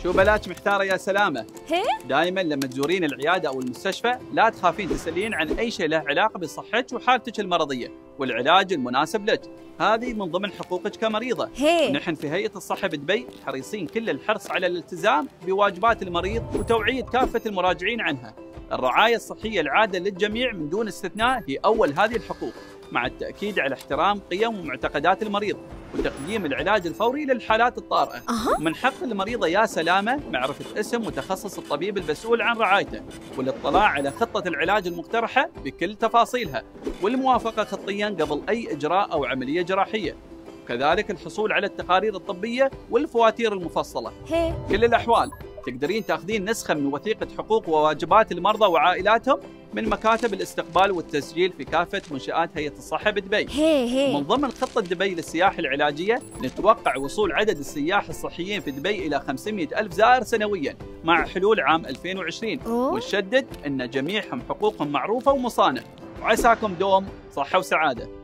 شو بلاش محتارة يا سلامة؟ هي؟ دائما لما تزورين العيادة أو المستشفى لا تخافين تسألين عن أي شيء له علاقة بصحتك وحالتك المرضية والعلاج المناسب لك. هذه من ضمن حقوقك كمريضة. هي. نحن في هيئة الصحة بدبي حريصين كل الحرص على الالتزام بواجبات المريض وتوعية كافة المراجعين عنها. الرعاية الصحية العادلة للجميع من دون استثناء هي أول هذه الحقوق، مع التأكيد على احترام قيم ومعتقدات المريض وتقديم العلاج الفوري للحالات الطارئة. من حق المريضة يا سلامة معرفة اسم متخصص الطبيب المسؤول عن رعايته والاطلاع على خطة العلاج المقترحة بكل تفاصيلها والموافقة خطيا قبل أي إجراء أو عملية جراحية. وكذلك الحصول على التقارير الطبية والفواتير المفصلة. هي. كل الأحوال تقدرين تاخذين نسخة من وثيقة حقوق وواجبات المرضى وعائلاتهم من مكاتب الاستقبال والتسجيل في كافة منشآت هيئة الصحة بدبي. هي. من ضمن خطة دبي للسياحة العلاجية نتوقع وصول عدد السياح الصحيين في دبي إلى 500 ألف زائر سنويا مع حلول عام 2020. ونشدد أن جميعهم حقوقهم معروفة ومصانة، وعساكم دوم صحة وسعادة.